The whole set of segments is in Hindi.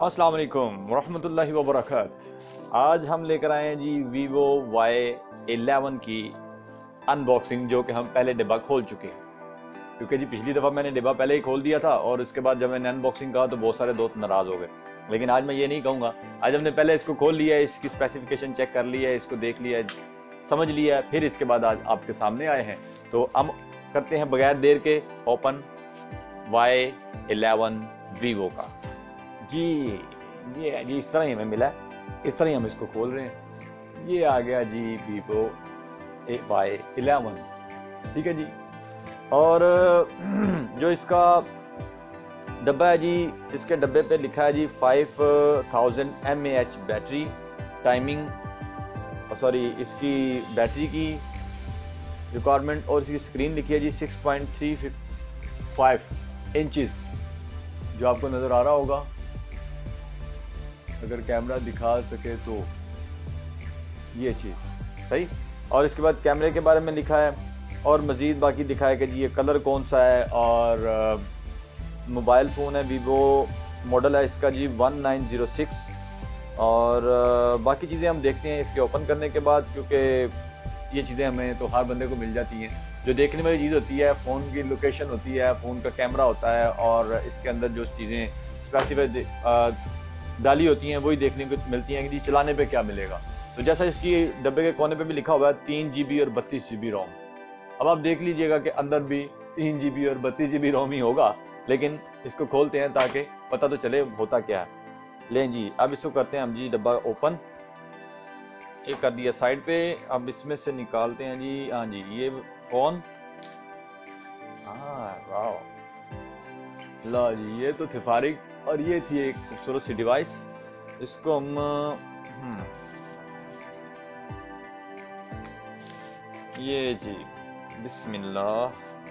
अस्सलाम वालेकुम रहमतुल्लाहि व बरकात। आज हम लेकर आए हैं जी Vivo Y11 की अनबॉक्सिंग, जो कि हम पहले डिब्बा खोल चुके हैं। क्योंकि जी पिछली दफ़ा मैंने डिब्बा पहले ही खोल दिया था और उसके बाद जब मैंने अनबॉक्सिंग कहा तो बहुत सारे दोस्त नाराज़ हो गए। लेकिन आज मैं ये नहीं कहूँगा। आज हमने पहले इसको खोल लिया है, इसकी स्पेसिफिकेशन चेक कर लिया है, इसको देख लिया है, समझ लिया है, फिर इसके बाद आज आपके सामने आए हैं। तो हम करते हैं बगैर देर के ओपन Y11 Vivo का। जी ये है जी, इस तरह ही हमें मिला है, इस तरह ही हम इसको खोल रहे हैं। ये आ गया जी Vivo Y11, ठीक है जी। और जो इसका डब्बा है जी, इसके डब्बे पे लिखा है जी 5000 mAh बैटरी टाइमिंग, सॉरी इसकी बैटरी की रिक्वायरमेंट, और इसकी स्क्रीन लिखी है जी 6.35 इंचज़, जो आपको नज़र आ रहा होगा अगर कैमरा दिखा सके तो, ये चीज़ सही। और इसके बाद कैमरे के बारे में लिखा है और मज़ीद बाकी दिखाया कि जी ये कलर कौन सा है, और मोबाइल फ़ोन है, वीवो मॉडल है इसका जी 1906। और बाकी चीज़ें हम देखते हैं इसके ओपन करने के बाद, क्योंकि ये चीज़ें हमें तो हर बंदे को मिल जाती हैं। जो देखने वाली चीज़ होती है, फ़ोन की लोकेशन होती है, फ़ोन का कैमरा होता है, और इसके अंदर जो चीज़ें स्पेसिफाई डाली होती हैं वही देखने को मिलती हैं कि जी चलाने पे क्या मिलेगा। तो जैसा इसकी डब्बे के कोने पे भी लिखा हुआ है 3 GB और 32 GB रोम। अब आप देख लीजिएगा कि अंदर भी 3 GB और 32 GB रोम ही होगा, लेकिन इसको खोलते हैं ताकि पता तो चले होता क्या है। लें जी, अब इसको करते हैं हम जी डब्बा ओपन। ये कर दिया साइड पे। अब इसमें से निकालते हैं जी, हाँ जी ये फ़ोन, हाँ वाह, लो जी ये तो थी फारिग, और ये थी एक खूबसूरत सी डिवाइस। इसको हम ये जी बिस्मिल्लाह,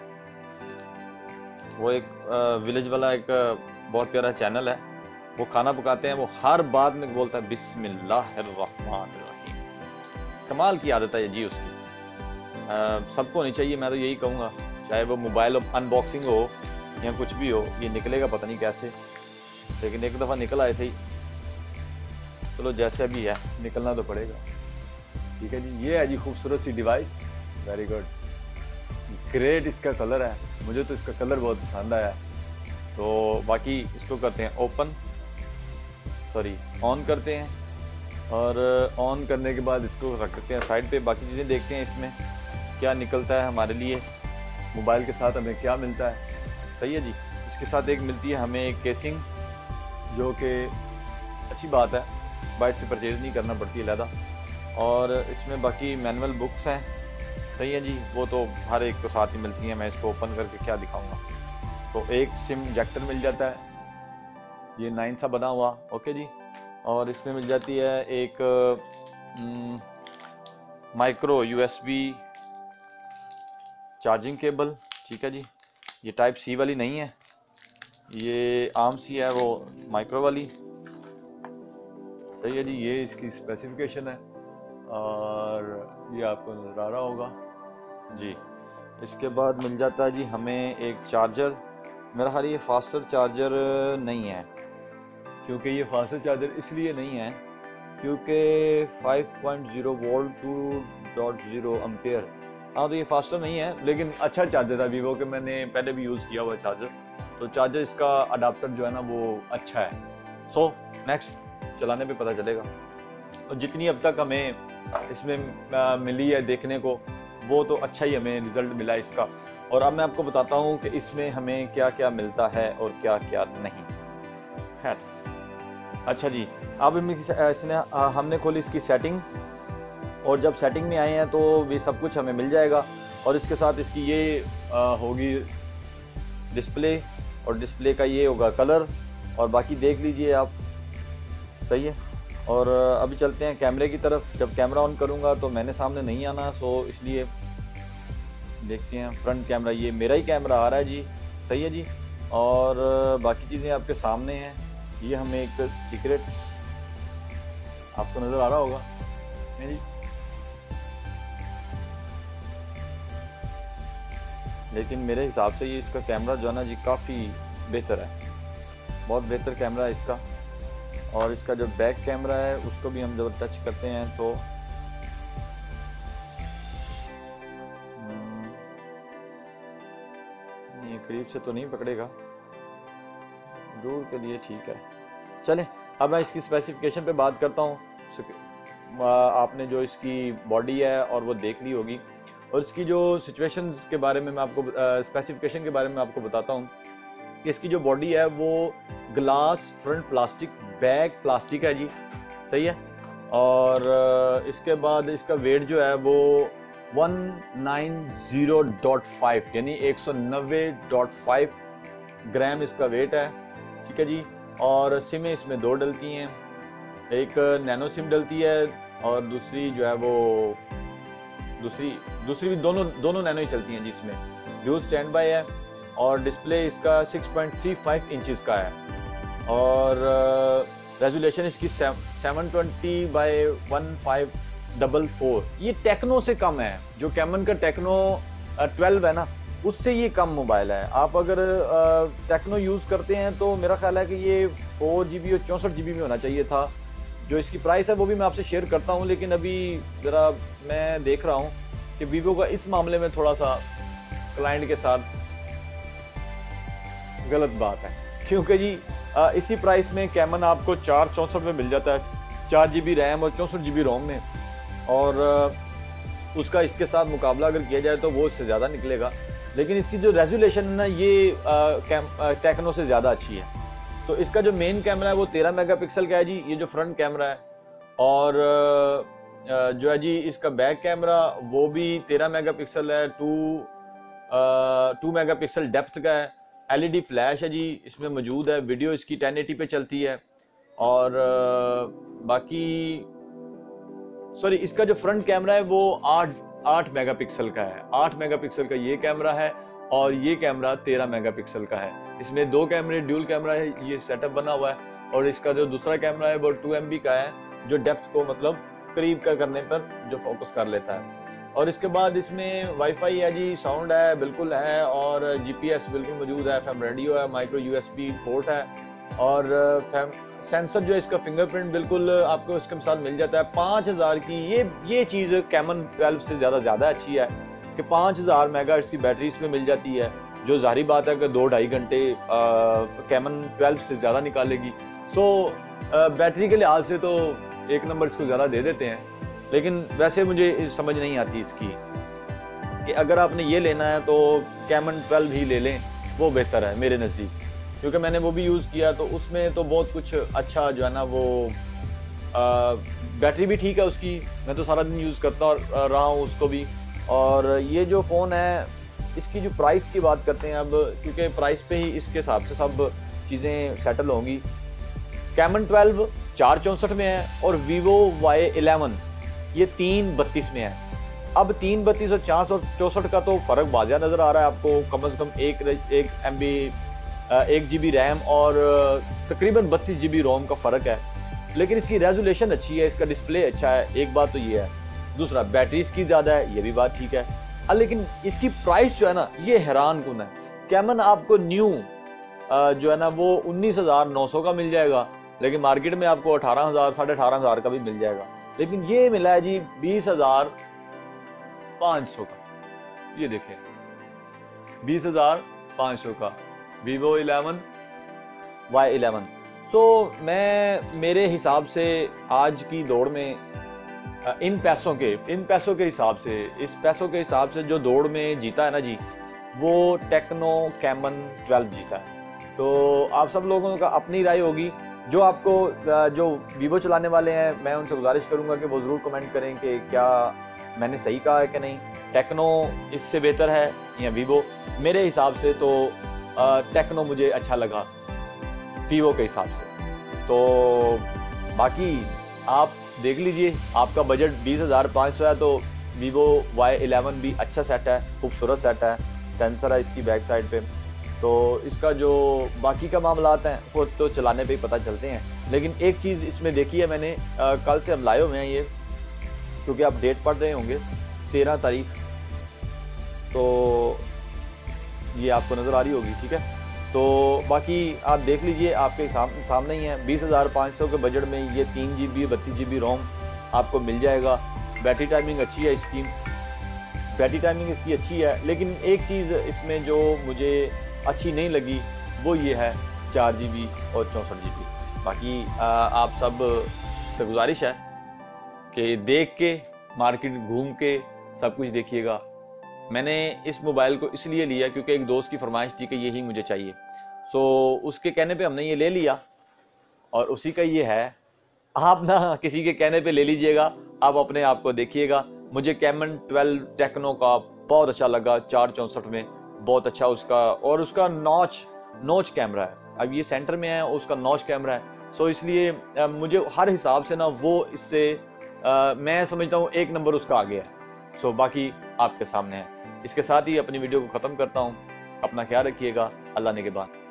वो एक विलेज वाला एक बहुत प्यारा चैनल है, वो खाना पकाते हैं, वो हर बात में बोलता है बिस्मिल्लाहिर्रहमानिर्रहीम। कमाल की आदत है जी उसकी, सबको नहीं चाहिए, मैं तो यही कहूँगा। चाहे वो मोबाइल अनबॉक्सिंग हो या कुछ भी हो, ये निकलेगा पता नहीं कैसे, लेकिन एक दफ़ा निकल आए थे। चलो जैसे भी है निकलना तो पड़ेगा, ठीक है जी। ये है जी खूबसूरत सी डिवाइस, वेरी गुड, ग्रेट इसका कलर है, मुझे तो इसका कलर बहुत पसंद आया। तो बाकी इसको करते हैं ओपन, सॉरी ऑन करते हैं, और ऑन करने के बाद इसको रखते हैं साइड पे। बाकी चीज़ें देखते हैं इसमें क्या निकलता है हमारे लिए, मोबाइल के साथ हमें क्या मिलता है। सही है जी, इसके साथ एक मिलती है हमें एक केसिंग, जो कि अच्छी बात है, बाहर से परचेज़ नहीं करना पड़ती है अलहदा। और इसमें बाकी मैनुअल बुक्स हैं, सही है जी, वो तो हर एक को साथ ही मिलती हैं। मैं इसको ओपन करके क्या दिखाऊंगा। तो एक सिम इंजेक्टर मिल जाता है, ये 9 सा बना हुआ, ओके जी। और इसमें मिल जाती है एक माइक्रो USB चार्जिंग केबल, ठीक है जी। ये टाइप C वाली नहीं है, ये आम सी है, वो माइक्रो वाली, सही है जी। ये इसकी स्पेसिफिकेशन है, और ये आपको नज़र आ रहा होगा जी। इसके बाद मिल जाता है जी हमें एक चार्जर। मेरा ख्याल ये फास्टर चार्जर नहीं है, क्योंकि ये फास्टर चार्जर इसलिए नहीं है क्योंकि 5.0 वोल्ट 2.0 एम्पेयर, हाँ तो ये फास्टर नहीं है, लेकिन अच्छा चार्जर है वीवो के, मैंने पहले भी यूज़ किया हुआ चार्जर। तो चार्जर इसका अडाप्टर जो है ना वो अच्छा है। सो नेक्स्ट चलाने पे पता चलेगा। और जितनी अब तक हमें इसमें मिली है देखने को, वो तो अच्छा ही हमें रिज़ल्ट मिला है इसका। और अब मैं आपको बताता हूँ कि इसमें हमें क्या क्या मिलता है और क्या क्या नहीं। खैर अच्छा जी, अब हमने खोली इसकी सेटिंग, और जब सेटिंग में आए हैं तो भी सब कुछ हमें मिल जाएगा। और इसके साथ इसकी ये होगी डिस्प्ले, और डिस्प्ले का ये होगा कलर, और बाकी देख लीजिए आप, सही है। और अभी चलते हैं कैमरे की तरफ। जब कैमरा ऑन करूंगा तो मैंने सामने नहीं आना, सो इसलिए देखते हैं फ्रंट कैमरा, ये मेरा ही कैमरा आ रहा है जी, सही है जी। और बाकी चीज़ें आपके सामने हैं। ये हमें एक सीक्रेट आपको नज़र आ रहा होगा जी, लेकिन मेरे हिसाब से ये इसका कैमरा जो है ना जी काफ़ी बेहतर है, बहुत बेहतर कैमरा है इसका। और इसका जो बैक कैमरा है उसको भी हम जब टच करते हैं तो ये करीब से तो नहीं पकड़ेगा, दूर के लिए ठीक है। चलें अब मैं इसकी स्पेसिफिकेशन पे बात करता हूँ। आपने जो इसकी बॉडी है और वो देख ली होगी, और इसकी जो सिचुएशंस के बारे में मैं आपको स्पेसिफिकेशन के बारे में आपको बताता हूँ कि इसकी जो बॉडी है वो glass front plastic back plastic है जी, सही है। और इसके बाद इसका वेट जो है वो 190.5 यानी 190.5 ग्राम इसका वेट है, ठीक है जी। और सिमें इसमें दो डलती हैं, एक नैनो सिम डलती है और दूसरी जो है वो दूसरी भी दोनों नैनो ही चलती हैं जिसमें ड्यूल स्टैंड बाय है। और डिस्प्ले इसका 6.35 इंचेस का है और रेजोल्यूशन इसकी 720x1544। ये टेक्नो से कम है, जो कैमन का टेक्नो 12 है ना उससे ये कम मोबाइल है। आप अगर टेक्नो यूज़ करते हैं तो मेरा ख्याल है कि ये 4 GB और 64 GB में होना चाहिए था। जो इसकी प्राइस है वो भी मैं आपसे शेयर करता हूँ, लेकिन अभी ज़रा मैं देख रहा हूँ कि वीवो का इस मामले में थोड़ा सा क्लाइंट के साथ गलत बात है, क्योंकि जी इसी प्राइस में कैमन आपको 464 में मिल जाता है, 4 GB रैम और 64 GB रोम में। और उसका इसके साथ मुकाबला अगर किया जाए तो वो इससे ज़्यादा निकलेगा, लेकिन इसकी जो रेजोल्यूशन है ना ये टेक्नो से ज़्यादा अच्छी है। तो इसका जो मेन कैमरा है वो 13 मेगापिक्सल का है जी, ये जो फ्रंट कैमरा है। और जो है जी इसका बैक कैमरा वो भी 13 मेगापिक्सल है, 2 मेगापिक्सल डेप्थ का है। LED फ्लैश है जी इसमें मौजूद है, वीडियो इसकी 1080 पे चलती है। और बाकी सॉरी इसका जो फ्रंट कैमरा है वो 8 मेगापिक्सल का है, 8 मेगापिक्सल का ये कैमरा है और ये कैमरा 13 मेगापिक्सल का है। इसमें 2 कैमरे ड्यूल कैमरा है, ये सेटअप बना हुआ है। और इसका जो दूसरा कैमरा है वो 2 MB का है, जो डेप्थ को मतलब करीब का करने पर जो फोकस कर लेता है। और इसके बाद इसमें वाईफाई है जी, साउंड है बिल्कुल है, और GPS बिल्कुल मौजूद है, FM रेडियो है, माइक्रो USB पोर्ट है। और सेंसर जो है इसका फिंगरप्रिंट बिल्कुल आपको इसके साथ मिल जाता है। 5000 की ये चीज़ कैमन 12 से ज़्यादा अच्छी है कि 5000 मेगाहर्ट्ज़ की बैटरी इसमें मिल जाती है, जो जाहिर बात है कि 2-2.5 घंटे कैमन 12 से ज़्यादा निकालेगी। सो बैटरी के लिहाज से तो एक नंबर इसको ज़्यादा दे देते हैं, लेकिन वैसे मुझे समझ नहीं आती इसकी कि अगर आपने ये लेना है तो कैमन 12 ही ले लें, वो बेहतर है मेरे नज़दीक, क्योंकि मैंने वो भी यूज़ किया तो उसमें तो बहुत कुछ अच्छा जो है ना वो बैटरी भी ठीक है उसकी, मैं तो सारा दिन यूज़ करता रहा हूँ उसको भी। और ये जो फ़ोन है इसकी जो प्राइस की बात करते हैं अब, क्योंकि प्राइस पे ही इसके हिसाब से सब चीज़ें सेटल होंगी। कैमन 12 464 में है और वीवो Y11 ये 332 में है। अब 332 और 464 का तो फ़र्क बाज़िया नज़र आ रहा है आपको, कम से कम 1 GB रैम और तकरीबन 32 GB रोम का फ़र्क है। लेकिन इसकी रेजोल्यूशन अच्छी है, इसका डिस्प्ले अच्छा है, एक बात तो ये है। दूसरा बैटरी इसकी ज़्यादा है, ये भी बात ठीक है। लेकिन इसकी प्राइस जो है ना ये हैरान कुन है। कैमन आपको न्यू जो है ना वो 19,900 का मिल जाएगा, लेकिन मार्केट में आपको 18,000 18,500 का भी मिल जाएगा। लेकिन ये मिला है जी 20,500 का, ये देखें 20,500 का Vivo Y11। सो मेरे हिसाब से आज की दौड़ में इन पैसों के हिसाब से, इस पैसों के हिसाब से जो दौड़ में जीता है ना जी, वो टेक्नो कैमन 12 जीता है। तो आप सब लोगों का अपनी राय होगी। जो आपको जो वीवो चलाने वाले हैं मैं उनसे गुजारिश करूंगा कि वो ज़रूर कमेंट करें कि क्या मैंने सही कहा है कि नहीं, टेक्नो इससे बेहतर है या वीवो। मेरे हिसाब से तो टेक्नो मुझे अच्छा लगा वीवो के हिसाब से। तो बाकी आप देख लीजिए, आपका बजट 20,500 है तो Vivo Y11 भी अच्छा सेट है, खूबसूरत सेट है, सेंसर है इसकी बैक साइड पे। तो इसका जो बाकी का मामलात हैं वो तो चलाने पे ही पता चलते हैं। लेकिन एक चीज़ इसमें देखी है मैंने, कल से हम लाए हुए हैं ये, क्योंकि आप डेट पढ़ रहे होंगे 13 तारीख, तो ये आपको नज़र आ रही होगी, ठीक है। तो बाकी आप देख लीजिए, आपके सामने ही है। 20,500 के बजट में ये 3 GB 32 GB रोम आपको मिल जाएगा। बैटरी टाइमिंग अच्छी है इसकी, बैटरी टाइमिंग इसकी अच्छी है, लेकिन एक चीज़ इसमें जो मुझे अच्छी नहीं लगी वो ये है 4 GB और 64 GB। बाकी आप सब से गुजारिश है कि देख के मार्केट घूम के सब कुछ देखिएगा। मैंने इस मोबाइल को इसलिए लिया क्योंकि एक दोस्त की फरमाइश थी कि यही मुझे चाहिए, सो उसके कहने पे हमने ये ले लिया और उसी का ये है। आप ना किसी के कहने पे ले लीजिएगा, आप अपने आप को देखिएगा। मुझे कैमन 12 टेक्नो का बहुत अच्छा लगा, 464 में बहुत अच्छा उसका, और उसका नॉच कैमरा है। अब ये सेंटर में है, उसका नॉच कैमरा है, सो इसलिए मुझे हर हिसाब से ना वो इससे मैं समझता हूँ 1 नंबर उसका आगे है। सो बाकी आपके सामने है। इसके साथ ही अपनी वीडियो को ख़त्म करता हूँ। अपना ख्याल रखिएगा। अल्लाह ने के बाद।